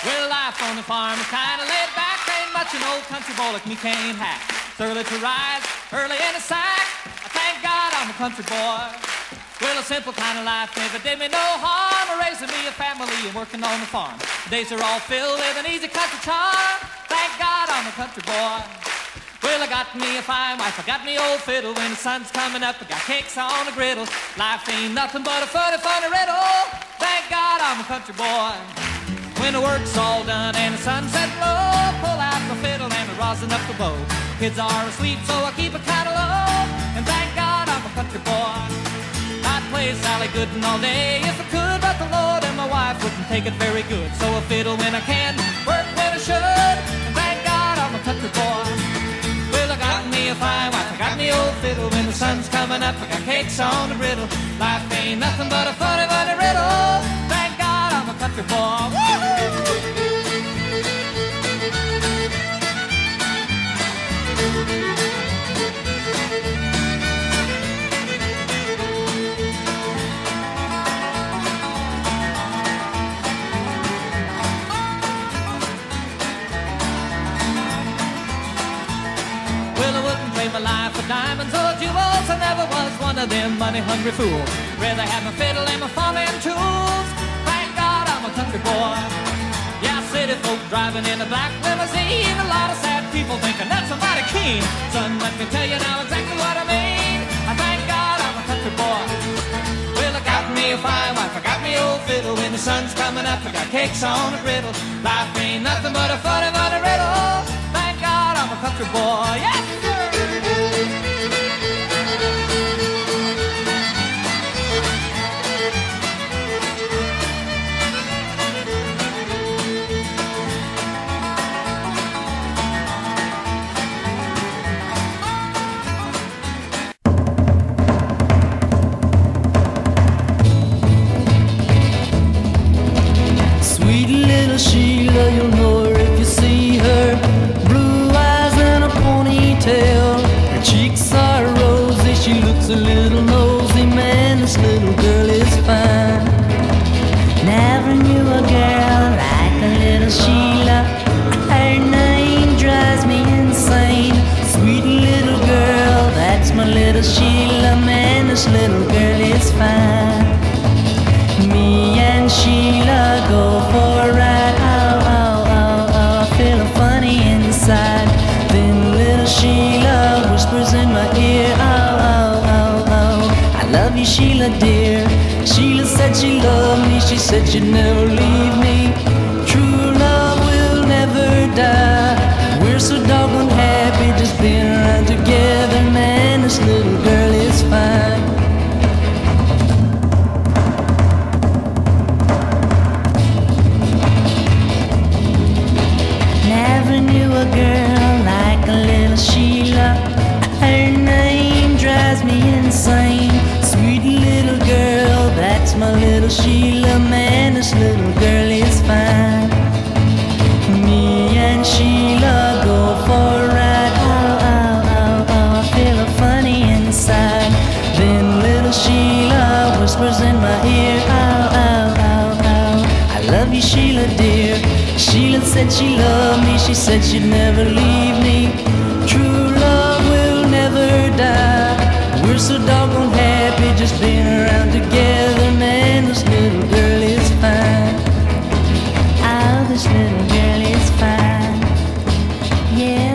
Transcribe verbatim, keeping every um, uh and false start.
Well, life on the farm is kinda laid back. Ain't much an old country boy like me can't hack. It's early to rise, early in the sack. I thank God I'm a country boy. Well, a simple kind of life never did me no harm. Raising me a family and working on the farm. Days are all filled with an easy country charm. Thank God I'm a country boy. Well, I got me a fine wife, I got me old fiddle. When the sun's coming up, I got cakes on the griddle. Life ain't nothing but a funny, funny riddle. Thank God I'm a country boy. When the work's all done and the sunset low, pull out the fiddle and I rosin up the bow. Kids are asleep, so I keep it kinda low. And thank God I'm a country boy. I'd play Sally Gooden all day if I could, but the Lord and my wife wouldn't take it very good. So I fiddle when I can, work when I should. And thank God I'm a country boy. Well, I got me a fine wife, I got me old fiddle. When the sun's coming up, I got cakes on the griddle. Life ain't nothing but a funny, funny riddle. Thank God I'm a country boy. My life for diamonds or jewels, I never was one of them money-hungry fools. Rather have my fiddle and my farming tools. Thank God I'm a country boy. Yeah, city folk driving in a black limousine. A lot of sad people thinking that's somebody keen. Son, let me tell you now exactly what I mean. I thank God I'm a country boy. Well, I got me a fine wife, I got me old fiddle. When the sun's coming up, I got cakes on the griddle. Life ain't nothing but a funny, funny riddle. Thank God I'm a country boy. Yes, sir. Sheila, you'll know her if you see her. Blue eyes and a ponytail. Her cheeks are rosy, she looks a little nosy. Man, this little girl is fine. Never knew a girl like a little Sheila. Her name drives me insane. Sweet little girl, that's my little Sheila. Man, this little girl is fine. Me and Sheila go for a ride. Oh, oh, oh, oh, I feel funny inside. Then little Sheila whispers in my ear. Oh, oh, oh, oh, I love you, Sheila dear. Sheila said she loved me. She said she'd never leave me. True love will never die. We're so doggone happy just being around together. Man, this little girl is fine. A girl like a little Sheila. Her name drives me insane. Sweet little girl, that's my little Sheila. Man, this little girl is fine. Me and Sheila go for a ride. Oh, oh, oh, oh, I feel funny inside. Then little Sheila whispers in my ear. Oh, oh, oh, oh, I love you, Sheila dear. Sheila said she loved me, she said she'd never leave me. True love will never die. We're so doggone happy just being around together. Man, this little girl is fine. Oh, this little girl is fine. Yeah.